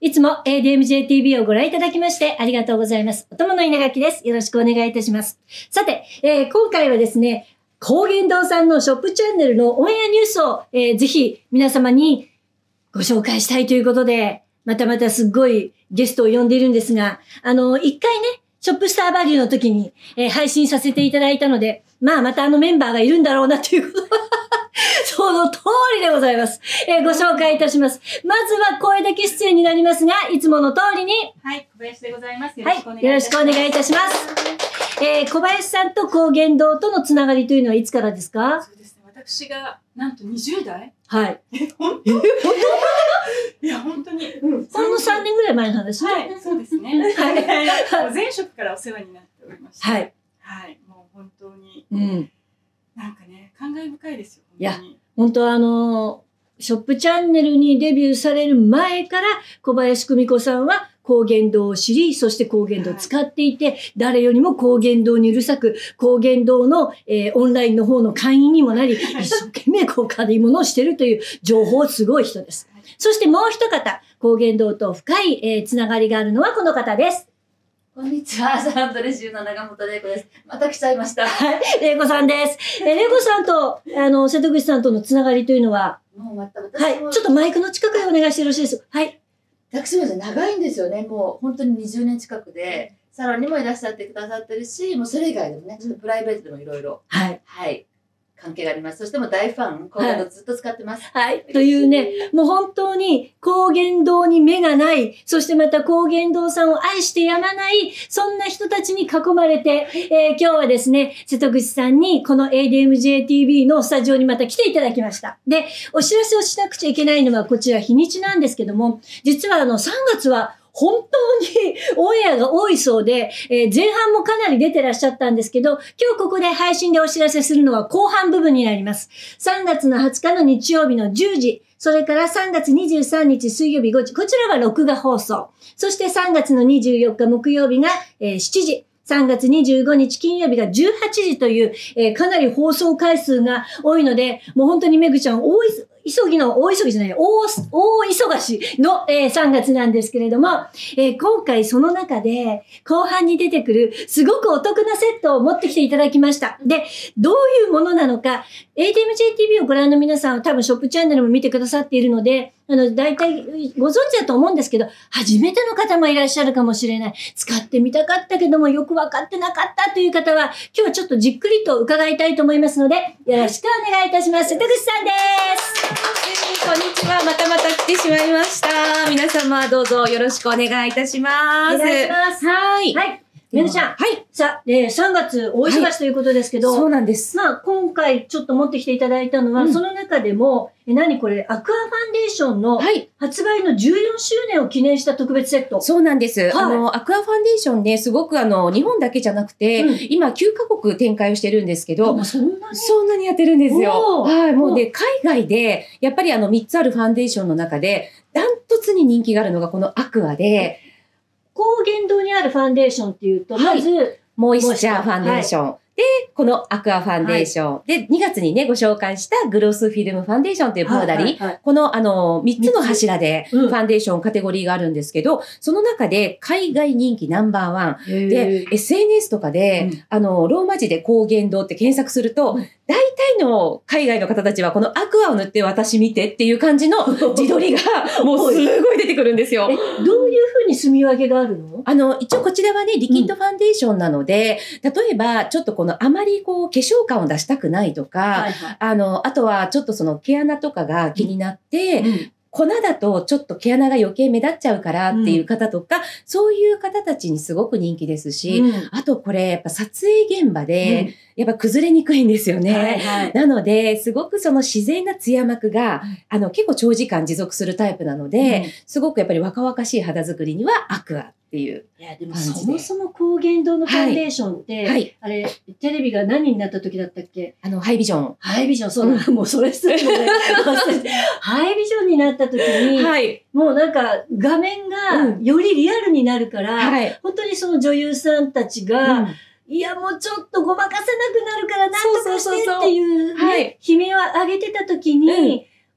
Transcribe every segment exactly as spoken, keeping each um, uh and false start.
いつも エーディーエムジェーティービー をご覧いただきましてありがとうございます。お供の稲垣です。よろしくお願いいたします。さて、えー、今回はですね、高原堂さんのショップチャンネルのオンエアニュースを、えー、ぜひ皆様にご紹介したいということで、またまたすっごいゲストを呼んでいるんですが、あの、一回ね、ショップスターバリューの時に、えー、配信させていただいたので、まあまたあのメンバーがいるんだろうなということその通りでございます。えー、ご紹介いたします。まずは声だけ出演になりますが、いつもの通りに。 はい、小林でございます。 よろしくお願いいたします。はい、よろしくお願いいたします。えー、小林さんと高原堂とのつながりというのはいつからですか？ そうですね。私がなんとにじゅう代？ はい。 え、本当？え、本当？いや、本当に。 うん。ほんのさんねんぐらい前の話ね。 はい、そうですね。はい。前職からお世話になっておりました。 はい。 はい、もう本当に。 うん。 なんかね、感慨深いですよ。 いや、本当あの、ショップチャンネルにデビューされる前から小林久美子さんは高原堂を知り、そして高原堂を使っていて、はい、誰よりも高原堂にうるさく、高原堂の、えー、オンラインの方の会員にもなり、一生懸命こう軽いものをしているという情報すごい人です。はい、そしてもう一方、高原堂と深い、えー、つながりがあるのはこの方です。 こんにちは、サランドレジューの長本玲子です。また来ちゃいました。 はい、玲子さんです。え、玲子さんと、あの、瀬戸口さんとのつながりというのは、 もうまた私も、はい、ちょっとマイクの近くでお願いしてよろしいですか。はい。 私も長いんですよね。もう本当ににじゅうねん近くで、サロンにもいらっしゃってくださってるし、もうそれ以外でもね、ちょっとプライベートでもいろいろ、 はい。 はい。関係があります。そしても大ファン、高原堂ずっと使ってます。 はい。というね、もう本当に高原堂に目がない、そしてまた高原堂さんを愛してやまない、そんな人たちに囲まれて、えー、今日はですね、瀬戸口さんにこの エーディーエムジェーティービー のスタジオにまた来ていただきました。で、お知らせをしなくちゃいけないのはこちら日にちなんですけども、実はあのさんがつは本当にオンエアが多いそうで、えー、前半もかなり出てらっしゃったんですけど、今日ここで配信でお知らせするのは後半部分になります。さんがつのはつかの日曜日のじゅうじ、それからさんがつにじゅうさんにち水曜日ごじ、こちらが録画放送。そしてさんがつのにじゅうよっか木曜日が、えー、しちじ。さんがつにじゅうごにち金曜日がじゅうはちじという、えー、かなり放送回数が多いので、もう本当にめぐちゃん大急ぎの、大急ぎじゃない、大、大忙しの、えー、さんがつなんですけれども、えー、今回その中で後半に出てくるすごくお得なセットを持ってきていただきました。で、どういうものなのか、エーディーエムジェーティービー をご覧の皆さんは多分ショップチャンネルも見てくださっているので、あの、大体ご存知だと思うんですけど、初めての方もいらっしゃるかもしれない。使ってみたかったけどもよくわかってなかったという方は、今日はちょっとじっくりと伺いたいと思いますので、よろしくお願いいたします。瀬戸口さんです。 こんにちは。またまた来てしまいました。皆様どうぞよろしくお願いいたします。 お願いします。 はい。 はい。めぐちゃん。 はい。 さあ、えー、さんがつ大忙しということですけど、 はい、そうなんです。 まあ、今回ちょっと持ってきていただいたのは、うん、その中でも、え、何これ、アクアファンデーションの発売のじゅうよんしゅうねんを記念した特別セット。 そうなんです。はい、あの、アクアファンデーションね、すごくあの、日本だけじゃなくて、うん、今きゅうかこく展開をしてるんですけど、 そんなにそんなにやってるんですよ。はい。もうね、海外で、やっぱりあの、みっつあるファンデーションの中で、ダントツに人気があるのがこのアクアで、 高原堂にあるファンデーションっていうと、まず、はい、 モイスチャーファンデーション。はい、で、このアクアファンデーション。はい、で、にがつにね、ご紹介したグロスフィルムファンデーションというパウダリー。はいはいはい、この、あの、みっつの柱で、ファンデーションカテゴリーがあるんですけど、うん、その中で海外人気ナンバーワン。で、エスエヌエス とかで、うん、あの、ローマ字で高原堂って検索すると、うん、大体の海外の方たちはこのアクアを塗って私見てっていう感じの自撮りがもうすごい出てくるんですよ。 え、どういうふうに住み分けがあるの？ あの、一応こちらはね、リキッドファンデーションなので、うん、例えばちょっとこのあまりこう化粧感を出したくないとか、はいはい、あの、あとはちょっとその毛穴とかが気になって、うんうん粉だとちょっと毛穴が余計目立っちゃうからっていう方とか、うん、そういう方たちにすごく人気ですし、うん、あとこれやっぱ撮影現場で、やっぱ崩れにくいんですよね。はいはい、なので、すごくその自然なツヤ膜が、あの結構長時間持続するタイプなので、うん、すごくやっぱり若々しい肌作りにはアクアっていういや、でもそもそも高原堂のファンデーションって、はいはい、あれ、テレビが何になった時だったっけ？ あの、ハイビジョン。 ハイビジョン、そう、うん、もうそれすらもね、ハイビジョンになった時に、はい、もうなんか画面がよりリアルになるから、うんはい、本当にその女優さんたちが、うんいや、もうちょっとごまかせなくなるから、なんとかしてっていう、ね、悲鳴を上げてた時に、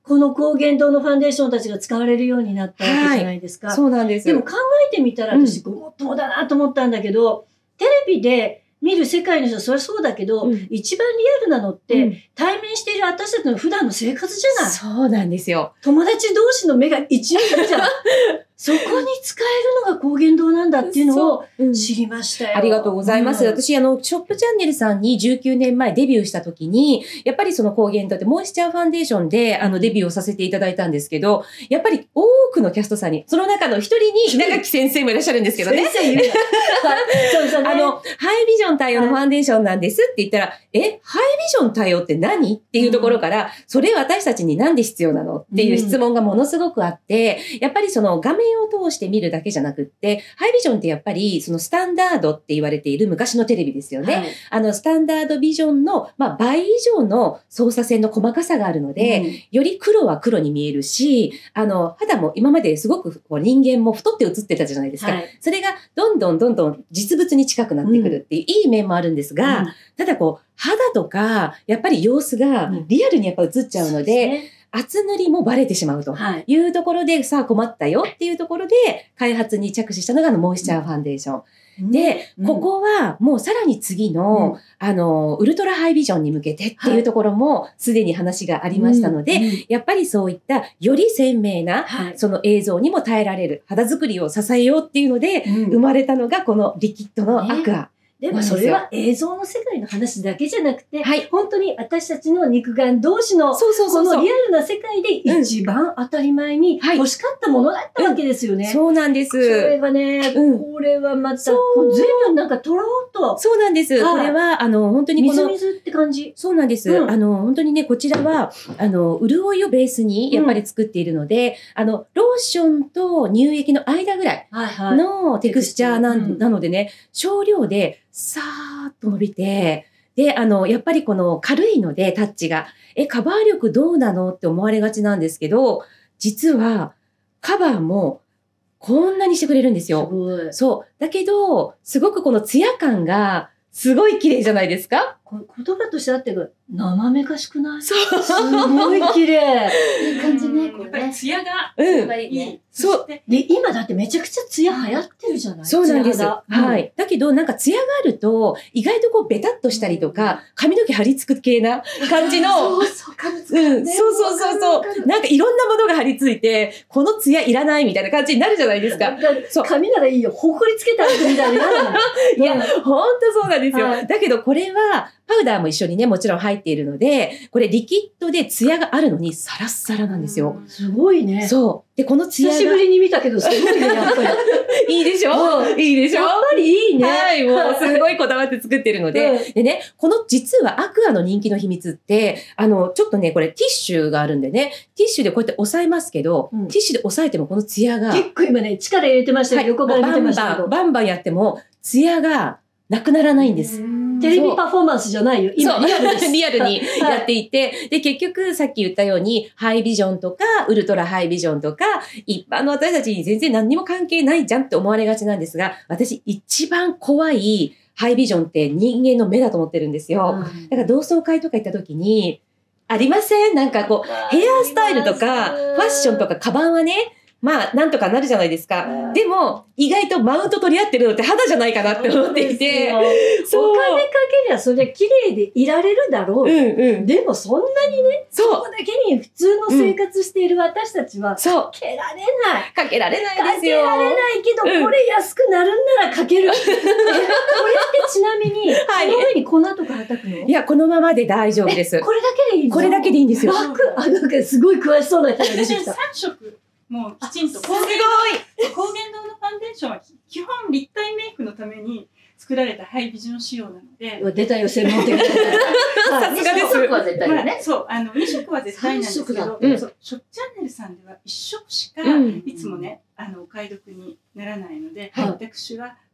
この高原堂のファンデーションたちが使われるようになったわけじゃないですか。 そうなんです。 でも考えてみたら私ごもっともだなと思ったんだけど、テレビで見る世界の人はそれはそうだけど、うん、一番リアルなのって、うん、対面している私たちの普段の生活じゃない。 そうなんですよ。 友達同士の目が一面じゃん。そこに使えるのが高原堂なんだっていうのを知りましたよ。うん、 ありがとうございます。うん、私、あの、ショップチャンネルさんにじゅうきゅうねんまえデビューした時に、やっぱりその高原堂ってモイスチャーファンデーションであのデビューをさせていただいたんですけど、やっぱり多くのキャストさんに、その中の一人に稲垣先生もいらっしゃるんですけどね。 先生言うそうですね。あの、ハイビジョン対応のファンデーションなんですって言ったら、はい、え、ハイビジョン対応って何っていうところから、うん、それ私たちになんで必要なのっていう質問がものすごくあって、やっぱりその画面を通して見るだけじゃなくって、ハイビジョンってやっぱりそのスタンダードって言われている昔のテレビですよね。はい、あのスタンダードビジョンの、まあ、倍以上の操作線の細かさがあるので、うん、より黒は黒に見えるし、あの肌も今まですごくこう人間も太って映ってたじゃないですか。はい、それがどんどんどんどん実物に近くなってくるっていういい面もあるんですが、うん、ただこう肌とかやっぱり様子がリアルにやっぱ映っちゃうので、うん厚塗りもバレてしまうというところで、はい、さあ困ったよっていうところで開発に着手したのがあのモイスチャーファンデーション。うん、で、うん、ここはもうさらに次の、うん、あの、ウルトラハイビジョンに向けてっていうところもすでに話がありましたので、うん、やっぱりそういったより鮮明なその映像にも耐えられる肌作りを支えようっていうので、生まれたのがこのリキッドのアクア。ねでもそれは映像の世界の話だけじゃなくて、はい、本当に私たちの肉眼同士のこのリアルな世界で一番当たり前に欲しかったものだったわけですよね。 うん、そうなんです。それがね、うん、これはまた、ずいぶんなんかとろっと。 そうなんです。はい、これは、あの、本当にこの。 みずみずって感じ。 そうなんです。うん、あの、本当にね、こちらは、あの、潤いをベースにやっぱり作っているので、うん、あの、ローションと乳液の間ぐらいのテクスチャーな、はいはい、なのでね、少量で、さーっと伸びて、で、あの、やっぱりこの軽いのでタッチが、え、カバー力どうなのって思われがちなんですけど、実はカバーもこんなにしてくれるんですよ。 すごい。 そう。だけど、すごくこのツヤ感がすごい綺麗じゃないですか？ こ言葉としてあってる生めかしくない？そう。すごい綺麗。 いい感じね。 やっぱりツヤが、 うん。 いい。 そう。 で、今だってめちゃくちゃツヤ流行ってるじゃない？ そうなんです。はい。だけど、なんかツヤがあると、意外とこうベタっとしたりとか、髪の毛張り付く系な感じの。 そうそう、髪つく。 うん。そうそうそうそう。なんかいろんなものが張り付いて、このツヤいらないみたいな感じになるじゃないですか。 そう。髪ならいいよ。ほこりつけてあるみたいになるの。 いや、ほんとそうなんですよ。だけどこれは、パウダーも一緒にね、もちろん入っているので、これリキッドでツヤがあるのにサラッサラなんですよ。 すごいね。 そう。で、このツヤが。 久しぶりに見たけど、すごいね、やっぱり。 いいでしょ？いいでしょ？ やっぱりいいね。 はい、もうすごいこだわって作ってるので。うん、でね、この実はアクアの人気の秘密って、あの、ちょっとね、これティッシュがあるんでね、ティッシュでこうやって押さえますけど、うん、ティッシュで押さえてもこのツヤが。 結構今ね、力入れてましたよ、はい、横から見てましたけど。 バンバン、バンバンやっても、ツヤがなくならないんです。 テレビパフォーマンスじゃないよ。今リアルです。 リアルにやっていて、はい、で、結局さっき言ったように、ハイビジョンとか、ウルトラハイビジョンとか、一般の私たちに全然何にも関係ないじゃんって思われがちなんですが、私一番怖いハイビジョンって人間の目だと思ってるんですよ。うん、だから同窓会とか行った時に、ありません？なんかこう、ヘアスタイルとか、ファッションとか、カバンはね、まあ、なんとかなるじゃないですか。でも、意外とマウント取り合ってるのって肌じゃないかなって思っていて。 そう。お金かけりゃそりゃ綺麗でいられるだろう。うんうん。でもそんなにね、そう。そこだけに普通の生活している私たちは、そう。かけられない。 かけられないですよ。 かけられないけど、うん、これ安くなるんならかける。これってちなみに、はい、その上に粉とかはたくの？ いや、このままで大丈夫です。 これだけでいいの？ これだけでいいんですよ。 楽。あ、なんかすごい詳しそうな人が出てきた。 さん色。もうきちんと。 すごい！ 高原堂のファンデーションは基本立体メイクのために作られたハイビジョン仕様なので。 出たよ、専門的な。 さすがです。に色は絶対ね。 そう、あの、に色は絶対なんですけど、 うん、 そう、ショップチャンネルさんではいち色しか、いつもね、あの、お買い得にならないので、はい、私は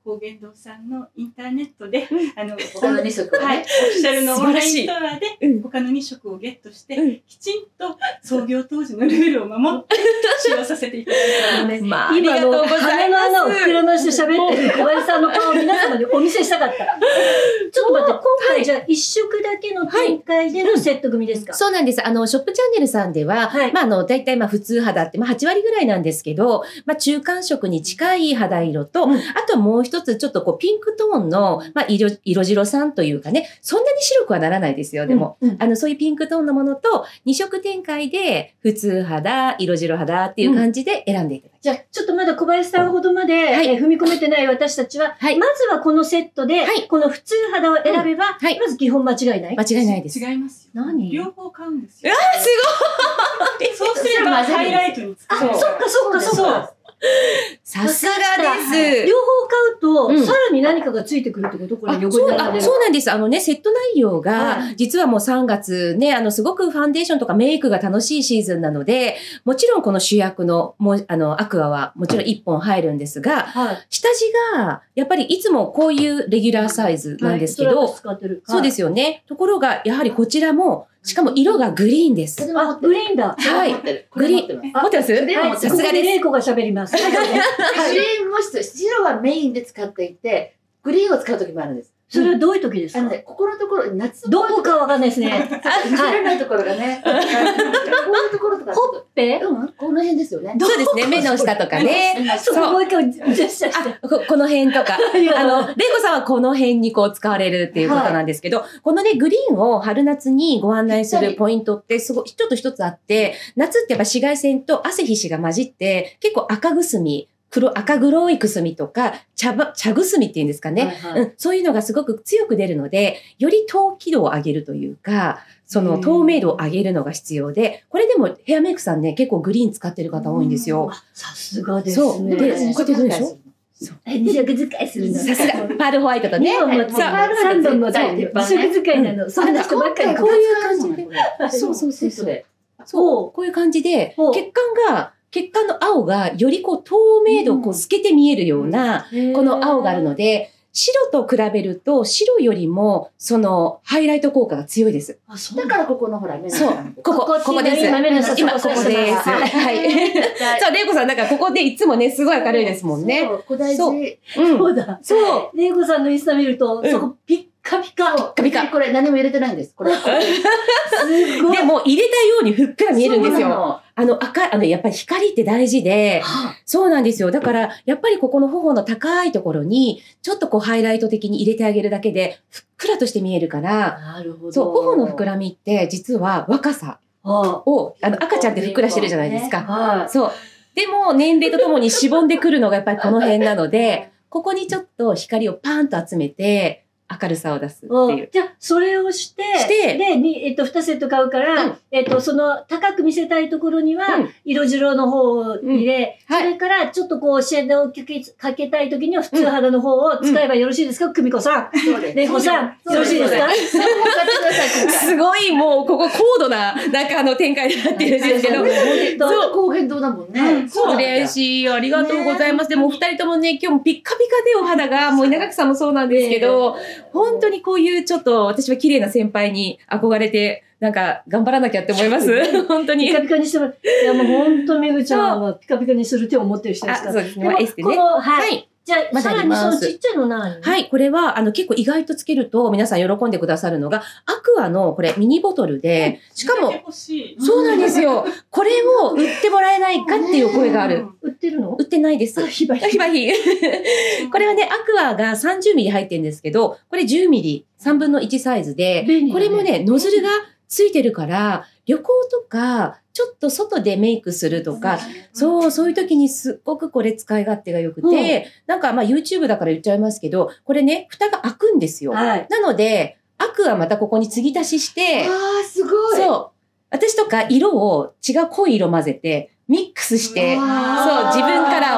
高原堂さんのインターネットで、あの、 他のに色をね。 はい、オフィシャルのオンラインストアうんで、他のに色をゲットして、 うんきちんと創業当時のルールを守って使用させていただいております。 まあ、あり今のがとうござ鼻いまの穴をす。 膨らまして喋ってる小林さんの顔を皆様にお見せしたかった。ちょっと待って、今回じゃあ一色だけの展開でのセット組ですか？ そうなんです。あの、ショップチャンネルさんでは、 はいまあ、あの、大体、まあ、普通肌って、まあ、はち割ぐらいなんですけど、まあ、中間色に近い肌色と、 うんあともう一つ、ちょっとこう、ピンクトーンの、まあ、色、色白さんというかね、そんなに白くはならないですよ、でも。 うんうんあの、そういうピンクトーンのものと、二色展開で、普通肌、色白肌っていう感じで選んでいただきます。 じゃあ、ちょっとまだ小林さんほどまで、 はいえー踏み込めてない私たちは、 はいまずはこのセットで、 はいこの普通肌を選べば、 はいまず基本間違いない。 間違いないです。 違いますよ。 何両方買うんですよ。 あ、すそうすればハイライトに使あ、そっかそっかそっか。 さすがです。 両方買うと、 うんさらに何かがついてくるってことこれあ横そうあに並べる。 そうなんです。あのね、セット内容が、 は実はもうさんがつね、あの、すごくファンデーションとかメイクが楽しいシーズンなので、もちろんこの主役の、もう、あの、アクアはもちろんいっぽん入るんですが、 はい。 下地が、やっぱりいつもこういうレギュラーサイズなんですけど、 はいそれは使ってる。 そうですすよね。ところが、やはりこちらも、しかも色がグリーンです。 それも持あ、 ってる。 グリーンだ。 はい持ってる。これ持ってます。 あ持ってますそれもはい、 ささすがすがですで玲子が喋ります。はいグリーンも必要。白はメインで使っていて、グリーンを使う時もあるんです。 それはどういう時ですかあのね、ここのところ、夏どこかわかんないですね。 見せられないところがね、こういうところとかちょっと、 で、 うん、この辺ですよね。 そうですね。目の下とかね。 そこもう一回ジェスチャーして。 あこ、この辺とか。 ありがとうあの、レイコさんはこの辺にこう使われるっていうことなんですけど、このね、グリーンを春夏にご案内するポイントってすごい、ちょっと一つあって、夏ってやっぱ紫外線と汗皮脂が混じって、結構赤くすみ、黒、赤黒いくすみとか、茶ば、茶くすみっていうんですかね、 はいはいうん。そういうのがすごく強く出るので、より透気度を上げるというか、その透明度を上げるのが必要で、これでもヘアメイクさんね、結構グリーン使ってる方多いんですよ。 あさすがですそうね。 でこうやってどうでしょうえ二色使いするんだ。 さすが、パールホワイトとね。 二本もそう三本もそう二色使いなの。そんな人ばっかり。 こういう感じでそうそうそうそう。 で。 そう、こういう感じでほう、 血管が、血管の青がよりこう透明度をこう透けて見えるような、この青があるので、白と比べると白よりもそのハイライト効果が強いです。 あ、そうだからここのほら、目のそう下のと、 ここ、ここです。 今目の下今、ここです。 はいはい。そう、レイコさん、なんかここでいつもね、すごい明るいですもんね。 そう、小大そう事。 うん。 そうだ。 そう。 レイコさんのインスタ見ると、そこピッカピカ。 そうカピカこれ何も入れてないんです。これ。 すごい。 でも入れたようにふっくら見えるんですよ。 そうなのあの赤、あの、やっぱり光って大事で、 はそうなんですよ。だから、やっぱりここの頬の高いところに、ちょっとこうハイライト的に入れてあげるだけで、ふっくらとして見えるかあら、 なるほど。 そう、頬の膨らみって実は若さはを、あの、赤ちゃんってふっくらしてるじゃないですい。 か。 はい。 そう。でも、年齢とともにしぼんでくるのがやっぱりこの辺なので、ここにちょっと光をパーンと集めて、明るさを出すっていう。 じゃあ、それをして、 してで、にえっと、にセット買うから、 うんえっと、その、高く見せたいところにはうん、 色白の方を入れ、 うんはいそれから、ちょっとこう、シェードをかけかけたいときには、普通肌の方を使えばよろしいですか、久美子さん。 そうです。 レイコさん、よろしいですか？ そうですそう使ってください、今回。 すごいもう、ここ高度な、なんかあの展開になってるんですけど。 そう、高原堂だもんね。 そう嬉しい。ありがとうございます。でも、お二人ともね、今日もピッカピカでお肌が、もう稲垣さんもそうなんですけど、本当にこういうちょっと、私は綺麗な先輩に憧れて、なんか、頑張らなきゃって思います。本当に。 ピカピカにしてもらう。いや、もう本当めぐちゃんはピカピカにする手を持ってる人ですから。 あそうですねもエステねこの、は。 はいい。 じゃあ、 まださらにありますそのちっちゃいの何？ はい、これは、あの、結構意外とつけると皆さん喜んでくださるのが、アクアの、これ、ミニボトルで、しかも、 欲しい。 そうなんですよ。これを売ってもらえないかっていう声がある。 売ってるの？ 売ってないです。 あ、ひばひひばひ。これはね、アクアがさんじゅうミリ入ってるんですけど、これじゅうミリ、さんぶんのいちサイズで、 便利だねこれもね、ノズルがついてるから、旅行とか、ちょっと外でメイクするとか、そう、そういう時にすっごくこれ使い勝手が良くて、 うんなんかまあ YouTube だから言っちゃいますけど、これね、蓋が開くんですよ。 はい。 なので、アクアまたここに継ぎ足しして、 ああ、すごい。 そう。私とか色を違う濃い色混ぜて、ミックスして、そう、 わー自分カラーを作っ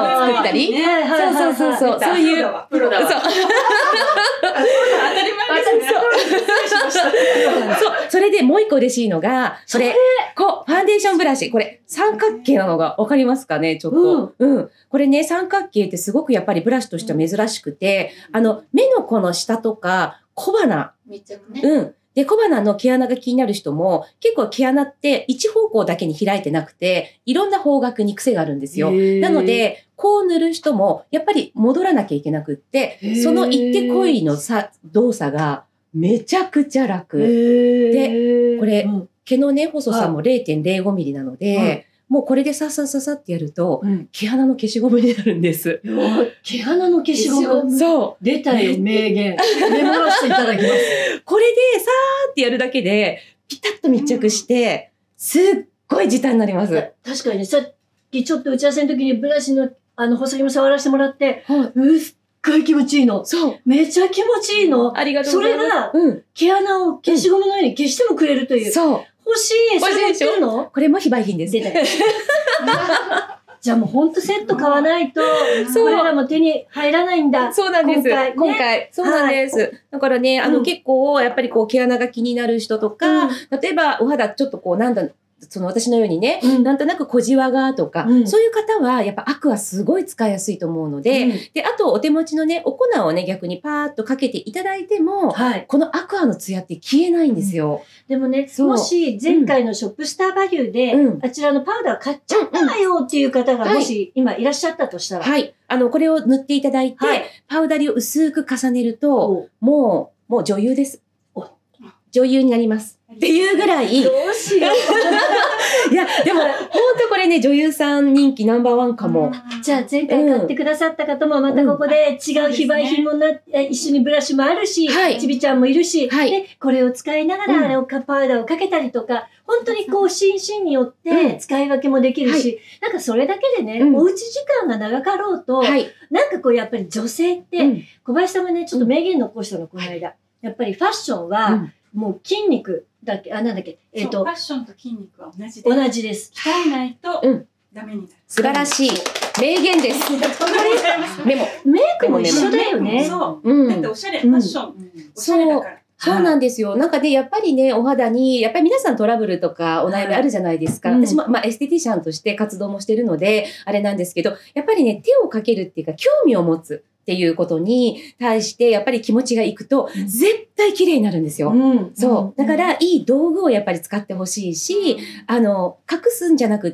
たり。 ねはいはいはいはいそうそうそうそう。そういう。 プロだわ。 そう。 当たり前ですね。 そう。それでもう一個嬉しいのが、それ、こう、ファンデーションブラシ。これ、三角形なのがわかりますかねちょっと。うん。これね、三角形ってすごくやっぱりブラシとしては珍しくて、あの、目のこの下とか、小鼻。 密着ね。 うん。で、小鼻の毛穴が気になる人も、結構毛穴って一方向だけに開いてなくて、いろんな方角に癖があるんですよ。なので、こう塗る人も、やっぱり戻らなきゃいけなくって、その一手こいのさ動作がめちゃくちゃ楽。 でこれ毛のね、細さも れいてんれいごミリなので、はいもうこれでさっさっさっさってやると、うん、毛穴の消しゴムになるんです。 毛穴の消しゴムそう。 出たよ、名言。メモらせていただきます。 これでさーってやるだけで、ピタッと密着して、すっごい時短になります。 確かにね、さっきちょっと打ち合わせの時にブラシのあの、細先も触らせてもらって、はい、うっごい気持ちいいの。 そう。 めちゃ気持ちいいの。 ありがとうございます。 それが、 うん、 毛穴を消しゴムのように消してもくれるという。 そう。 欲しい。それ売ってるの？ これも非売品です。 出たよ。じゃあもうほんとセット買わないと、これらも手に入らないんだ。 そうなんです。今回。ね、今回そうなんです。はい、だからね、あの、うん、結構、やっぱりこう、毛穴が気になる人とか、うん、例えば、お肌ちょっとこう、なんだ、その私のようにね、うん、なんとなく小じわがとか、うん、そういう方はやっぱアクアすごい使いやすいと思うので、うん、で、あとお手持ちのね、お粉をね、逆にパーッとかけていただいても、はい、このアクアのツヤって消えないんですよ。 うん、でもね、もし前回のショップスターバリューで、うん、あちらのパウダー買っちゃったわよっていう方がもし今いらっしゃったとしたら。 はい。あの、これを塗っていただいて、はい、パウダリを薄く重ねると、もう、もう女優です。女優になります。っていうぐらい。 どうしよう。 いや、でも、本当これね、女優さん人気ナンバーワンかも。 じゃあ、前回買ってくださった方も、またここで違う非売品もな、うんね、一緒にブラシもあるし、はい、ちびちゃんもいるし、はい、で、これを使いながら、あれをパウダーをかけたりとか、本当にこう、心身によって使い分けもできるし、うん、なんかそれだけでね、うん、おうち時間が長かろうと、はい、なんかこう、やっぱり女性って、うん、小林さんがね、ちょっと名言残したの、この間。やっぱりファッションは、うんもう筋肉だっけあ、なんだっけえっと。 ファッションと筋肉は同じです。 同じです。 鍛えないとダメになる。 素晴らしい。名言です。 メモ。メイクも一緒だよね。 そう。だっておしゃれ、ファッション。おしゃれだから。 そうなんですよ。なんかね、やっぱりね、お肌に、やっぱり皆さんトラブルとかお悩みあるじゃないですか。はい、私も、まあ、エステティシャンとして活動もしてるので、あれなんですけど、やっぱりね、手をかけるっていうか、興味を持つ。っていうことに対して、やっぱり気持ちがいくと、絶対綺麗になるんですよ。うん、そう。だから、いい道具をやっぱり使ってほしいし、あの、隠すんじゃなくって、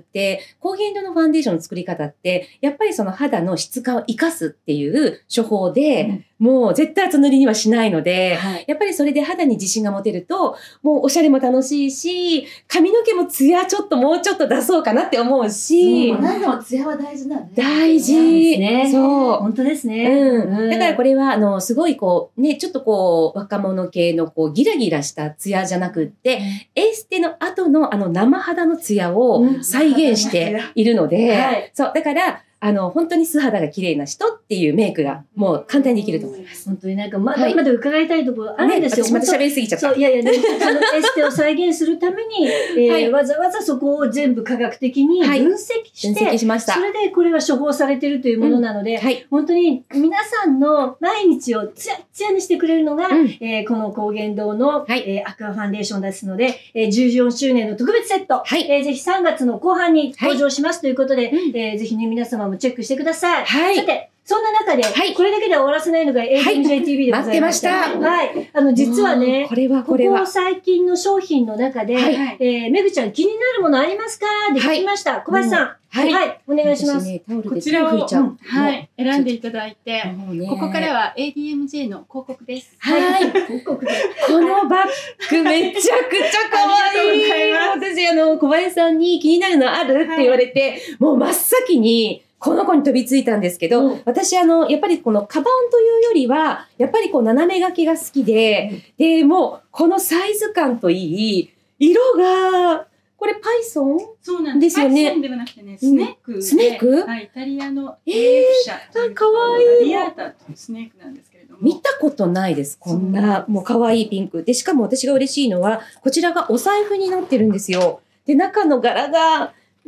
高限度のファンデーションの作り方って、やっぱりその肌の質感を生かすっていう処方で、うんもう絶対厚塗りにはしないので、はい、やっぱりそれで肌に自信が持てると、もうおしゃれも楽しいし、髪の毛もツヤちょっともうちょっと出そうかなって思うし。 うん、何でもツヤは大事なんね。 大事。 ね、 そう。 本当ですね。 うん。うん、だからこれは、あの、すごいこう、ね、ちょっとこう、若者系のこう、ギラギラしたツヤじゃなくって、うん、エステの後のあの生肌のツヤを再現しているので、うんはい、そう。だから、あの、本当に素肌が綺麗な人っていうメイクがもう簡単にできると思います。 本当になんかまだまだ伺いたいところあるんですよ。 ね、私また喋りすぎちゃった。 そう、いやいや、でもそのエステを再現するために、えーはい、わざわざそこを全部科学的に分析して、 はい、分析しました。 それでこれは処方されているというものなので、うんはい、本当に皆さんの毎日をツヤツヤにしてくれるのが、うんえー、この高原堂の、はいえー、アクアファンデーションですので、えー、じゅうよんしゅうねんの特別セット、はいえー、ぜひさんがつの後半に登場しますということで、はいえー、ぜひね、皆様もチェックしてください。はい。さて、そんな中で、はい、これだけでは終わらせないのが エーティーエムジェイティーブイ でございました。 待ってました。 はい。あの、実はね、 これはこれは。 ここ最近の商品の中で、はい、えー、めぐちゃん気になるものありますかって聞きました。はい、小林さん。はい、はい。お願いします。ね、 こちらを、うん、はい、選んでいただいて、ここからは エーディーエムジェイ の広告です。 はい。広告で。 このバッグめちゃくちゃ可愛い。私、あの、小林さんに気になるのあるって言われて、はい、もう真っ先に、この子に飛びついたんですけど、うん、私あの、やっぱりこのカバンというよりは、やっぱりこう斜め書きが好きで、うん、で、もうこのサイズ感といい、色が、これパイソンそうなんですよね。パイソンではなくてね、スネーク、 うん。スネークはい、イタリアのえー、かわいい。 リアータというスネークなんですけれども。 見たことないです。こんな、もうかわいいピンク。で、しかも私が嬉しいのは、こちらがお財布になってるんですよ。で、中の柄が、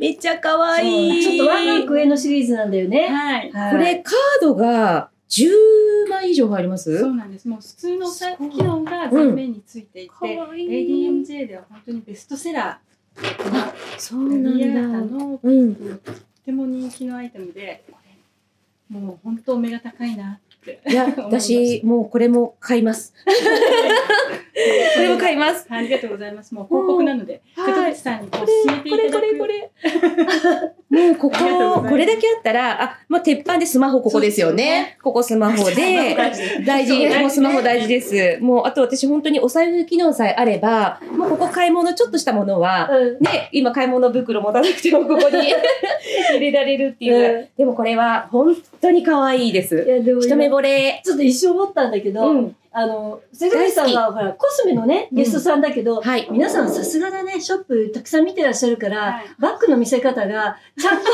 めっちゃ可愛い。 ちょっとワンランク上のシリーズなんだよね。 はい。 はいこれカードがじゅうまい以上入りますそうなんです。もう普通のさ機能が前面についていて、 うんかわいいエーディーエムジェー では本当にベストセラー。 そうリアータなんだ。 のうん。 とても人気のアイテムで、これもう本当目が高いなって。 いや、私、もうこれも買います。これも買います。 ありがとうございます。もう広告なので、 うん瀬戸口さんにこうこれ、 進めていただく。 これ、これ、これ。もうこありがとうございまこ、 すこれだけあったら、あ、もう鉄板でスマホここですよね。ここスマホで、大事、もうスマホ大事です。もう、あと私本当にお財布機能さえあれば、もうここ買い物、ちょっとしたものは、 うんね、今買い物袋持たなくてもここに入れられるっていうぐらい、 うんでもこれは本当に可愛いです。 いやでも一目惚れ。 ちょっと一瞬思ったんだけど、 うんあの、瀬戸口さんはほら、コスメのね、ゲストさんだけど、 はい。 皆さんさすがだね、ショップたくさん見てらっしゃるから、 はいバッグの見せ方が、ちゃんと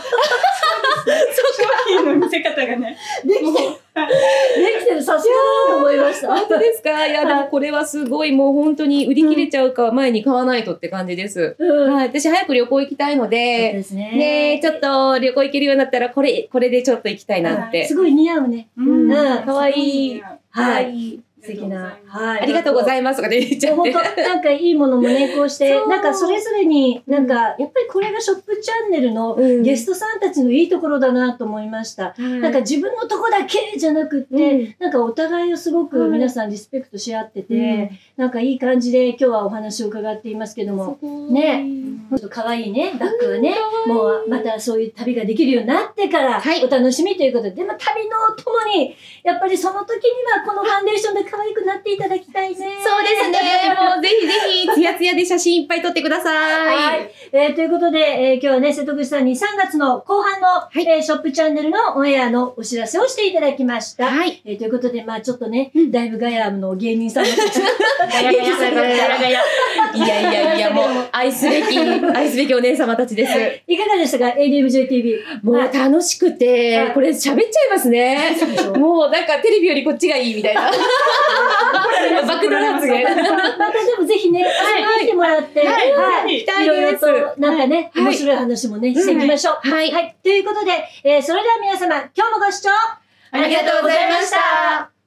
商品の見せ方がね、 できてる、できてる、さすがだなと思いました。 本当ですか？いや、でもこれはすごい、もう本当に売り切れちゃうか前に買わないとって感じです。 うん。 はい。私早く旅行行きたいのそうで、 ですね。 ねえ、ちょっと旅行行けるようになったら、これ、これでちょっと行きたいなって。 すごい似合うね。 うんかわいいはい。 い。 素敵な。はい。 ありがとうございいますとかで言っちゃって本。当なんかいいものもね、こうしてそ、うなんかそれぞれに、なんか、やっぱりこれがショップチャンネルのうんゲストさんたちのいいところだなと思いました。なんか自分のとこだけじゃなくって、 うんなんかお互いをすごくはい皆さんリスペクトし合ってて、 うんなんかいい感じで今日はお話を伺っていますけども、ねちょっと可愛いね、バッグはね、もうまたそういう旅ができるようになってからはいお楽しみということで、でも旅のお供に、やっぱりその時にはこのファンデーションで可愛くなっていただきたいね。 そうですね。もうぜひぜひ、ツヤツヤで写真いっぱい撮ってくださ。 はいい。えーということで、えー今日はね、瀬戸口さんにさんがつの後半の、 いえーショップチャンネルのオンエアのお知らせをしていただきました。 はい。 えーということで、まあちょっとね、だいぶガヤの芸人さんのたちガヤガヤガヤガヤガヤ。 いやいやいや、もう、愛すべき、愛すべきお姉様たちです。 いかがでしたか エーディーエムジェーティービー。 もうはい楽しくて、 はいこれ喋っちゃいますね。もうなんかテレビよりこっちがいいみたいな。爆弾発言。 またでもぜひね、 はい来てもらって、 はいはいはいいろいろと、なんかね、 はい面白い話もね、していきましょう。 はいはい。ということで、えーそれでは皆様、今日もご視聴ありがとうございました。